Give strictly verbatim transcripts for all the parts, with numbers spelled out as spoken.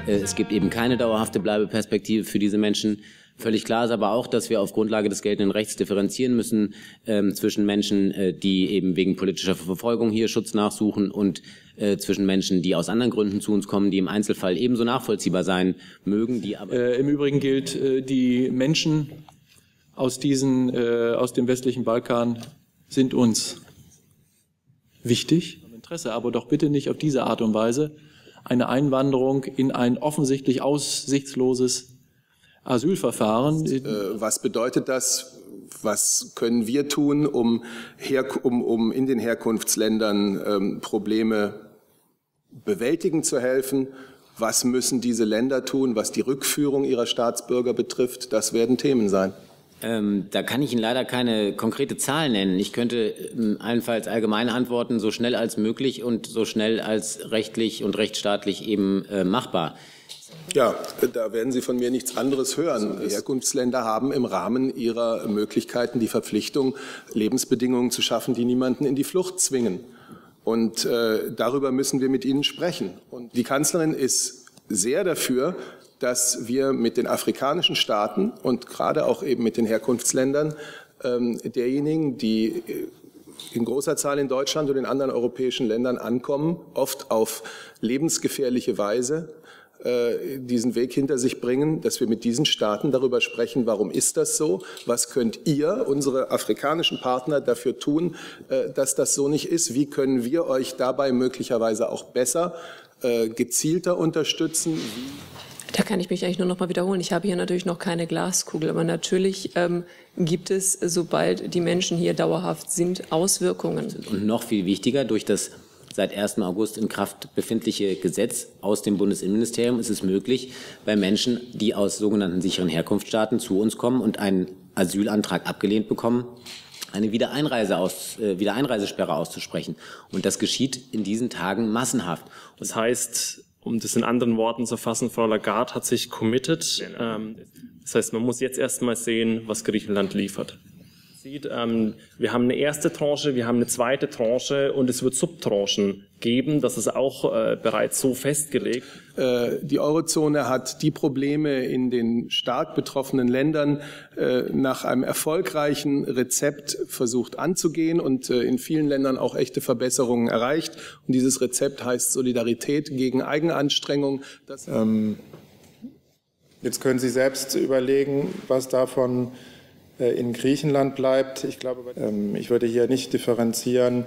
Es gibt eben keine dauerhafte Bleibeperspektive für diese Menschen. Völlig klar ist aber auch, dass wir auf Grundlage des geltenden Rechts differenzieren müssen äh, zwischen Menschen, äh, die eben wegen politischer Verfolgung hier Schutz nachsuchen und äh, zwischen Menschen, die aus anderen Gründen zu uns kommen, die im Einzelfall ebenso nachvollziehbar sein mögen. Die aber äh, Im Übrigen gilt, äh, die Menschen aus, diesen, äh, aus dem westlichen Balkan sind uns wichtig, im Interesse, aber doch bitte nicht auf diese Art und Weise eine Einwanderung in ein offensichtlich aussichtsloses Asylverfahren. Was bedeutet das? Was können wir tun, um, um, um in den Herkunftsländern ähm, Probleme bewältigen zu helfen? Was müssen diese Länder tun, was die Rückführung ihrer Staatsbürger betrifft? Das werden Themen sein. Ähm, da kann ich Ihnen leider keine konkrete Zahl nennen. Ich könnte ähm, allenfalls allgemein antworten, so schnell als möglich und so schnell als rechtlich und rechtsstaatlich eben äh, machbar. Ja, da werden Sie von mir nichts anderes hören. Die Herkunftsländer haben im Rahmen ihrer Möglichkeiten die Verpflichtung, Lebensbedingungen zu schaffen, die niemanden in die Flucht zwingen. Und äh, darüber müssen wir mit ihnen sprechen. Und die Kanzlerin ist sehr dafür, dass wir mit den afrikanischen Staaten und gerade auch eben mit den Herkunftsländern ähm, derjenigen, die in großer Zahl in Deutschland und in anderen europäischen Ländern ankommen, oft auf lebensgefährliche Weise, diesen Weg hinter sich bringen, dass wir mit diesen Staaten darüber sprechen, warum ist das so, was könnt ihr, unsere afrikanischen Partner, dafür tun, dass das so nicht ist, wie können wir euch dabei möglicherweise auch besser, gezielter unterstützen. Da kann ich mich eigentlich nur noch mal wiederholen. Ich habe hier natürlich noch keine Glaskugel, aber natürlich ähm, gibt es, sobald die Menschen hier dauerhaft sind, Auswirkungen. Und noch viel wichtiger, durch das seit ersten August in Kraft befindliche Gesetz aus dem Bundesinnenministerium ist es möglich, bei Menschen, die aus sogenannten sicheren Herkunftsstaaten zu uns kommen und einen Asylantrag abgelehnt bekommen, eine Wiedereinreise aus, äh, Wiedereinreisesperre auszusprechen. Und das geschieht in diesen Tagen massenhaft. Das heißt, um das in anderen Worten zu fassen, Frau Lagarde hat sich committed. Ähm, das heißt, man muss jetzt erst mal sehen, was Griechenland liefert. Ähm, wir haben eine erste Tranche, wir haben eine zweite Tranche und es wird Subtranchen geben. Das ist auch äh, bereits so festgelegt. Äh, die Eurozone hat die Probleme in den stark betroffenen Ländern äh, nach einem erfolgreichen Rezept versucht anzugehen und äh, in vielen Ländern auch echte Verbesserungen erreicht. Und dieses Rezept heißt Solidarität gegen Eigenanstrengung. Das ähm, jetzt können Sie selbst überlegen, was davon in Griechenland bleibt. Ich glaube, ich würde hier nicht differenzieren,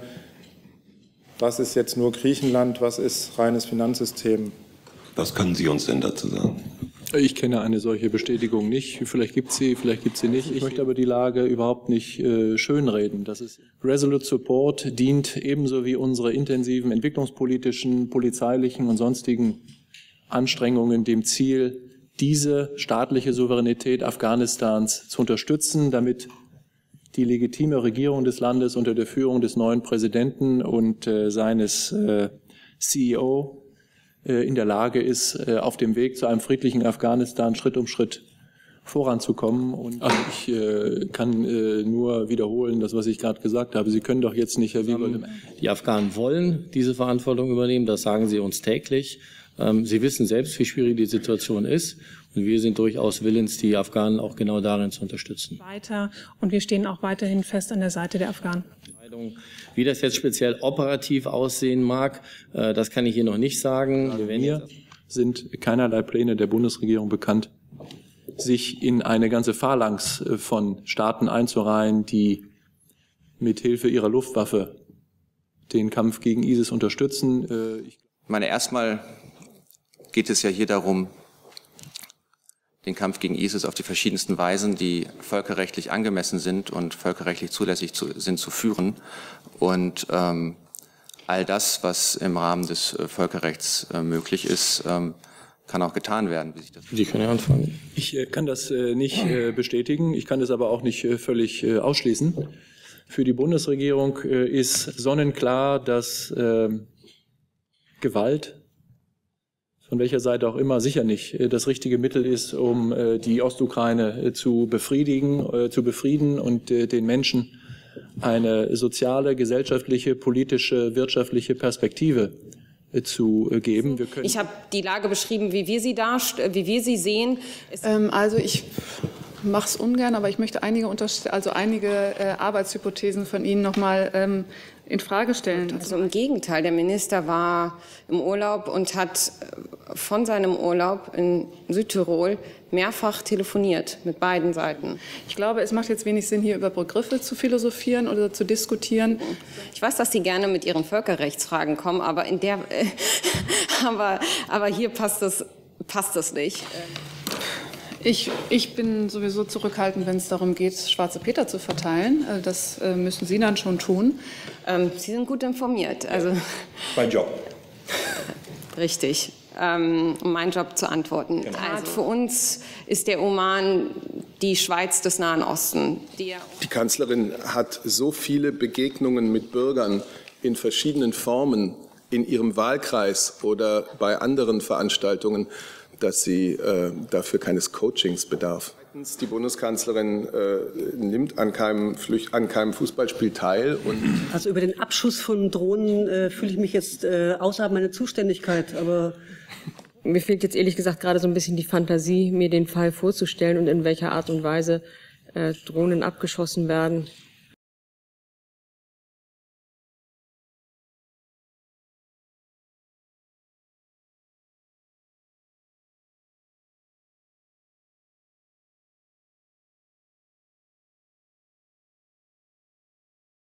was ist jetzt nur Griechenland, was ist reines Finanzsystem. Was können Sie uns denn dazu sagen? Ich kenne eine solche Bestätigung nicht. Vielleicht gibt es sie, vielleicht gibt es sie nicht. Ich möchte aber die Lage überhaupt nicht äh, schönreden. Das ist Resolute Support dient ebenso wie unsere intensiven entwicklungspolitischen, polizeilichen und sonstigen Anstrengungen dem Ziel, diese staatliche Souveränität Afghanistans zu unterstützen, damit die legitime Regierung des Landes unter der Führung des neuen Präsidenten und äh, seines äh, C E O äh, in der Lage ist, äh, auf dem Weg zu einem friedlichen Afghanistan Schritt um Schritt voranzukommen. Und also ich äh, kann äh, nur wiederholen, das, was ich gerade gesagt habe. Sie können doch jetzt nicht, Herr Wiegold. Die Afghanen wollen diese Verantwortung übernehmen, das sagen sie uns täglich. Sie wissen selbst, wie schwierig die Situation ist. Und wir sind durchaus willens, die Afghanen auch genau darin zu unterstützen. Weiter. Und wir stehen auch weiterhin fest an der Seite der Afghanen. Wie das jetzt speziell operativ aussehen mag, das kann ich hier noch nicht sagen. Wir Mir sind keinerlei Pläne der Bundesregierung bekannt, sich in eine ganze Phalanx von Staaten einzureihen, die mit Hilfe ihrer Luftwaffe den Kampf gegen ISIS unterstützen. Ich meine, erstmal geht es ja hier darum, den Kampf gegen ISIS auf die verschiedensten Weisen, die völkerrechtlich angemessen sind und völkerrechtlich zulässig zu, sind, zu führen. Und ähm, all das, was im Rahmen des äh, Völkerrechts äh, möglich ist, ähm, kann auch getan werden. Wie sich das Sie können ja anfangen. Ich äh, kann das äh, nicht äh, bestätigen, ich kann das aber auch nicht äh, völlig äh, ausschließen. Für die Bundesregierung äh, ist sonnenklar, dass äh, Gewalt, von welcher Seite auch immer, sicher nicht das richtige Mittel ist, um die Ostukraine zu befriedigen, zu befrieden und den Menschen eine soziale, gesellschaftliche, politische, wirtschaftliche Perspektive zu geben. Wir können ich habe die Lage beschrieben, wie wir sie darst wie wir sie sehen. Ähm, also ich mache es ungern, aber ich möchte einige, also einige äh, Arbeitshypothesen von Ihnen noch mal ähm, in Frage stellen. Also im Gegenteil, der Minister war im Urlaub und hat von seinem Urlaub in Südtirol mehrfach telefoniert mit beiden Seiten. Ich glaube, es macht jetzt wenig Sinn, hier über Begriffe zu philosophieren oder zu diskutieren. Ich weiß, dass Sie gerne mit Ihren Völkerrechtsfragen kommen, aber in der, äh, aber, aber hier passt das, passt das nicht. Ich, ich bin sowieso zurückhaltend, wenn es darum geht, schwarze Peter zu verteilen. Das äh, müssen Sie dann schon tun. Ähm, Sie sind gut informiert. Also mein Job. Richtig. Ähm, um meinen Job zu antworten. Genau. Also für uns ist der Oman die Schweiz des Nahen Osten. Die, die Kanzlerin hat so viele Begegnungen mit Bürgern in verschiedenen Formen in ihrem Wahlkreis oder bei anderen Veranstaltungen, dass sie äh, dafür keines Coachings bedarf. Die Bundeskanzlerin äh, nimmt an keinem, Flücht, an keinem Fußballspiel teil. Und also über den Abschuss von Drohnen äh, fühle ich mich jetzt äh, außerhalb meiner Zuständigkeit. Aber mir fehlt jetzt ehrlich gesagt gerade so ein bisschen die Fantasie, mir den Fall vorzustellen und in welcher Art und Weise äh, Drohnen abgeschossen werden.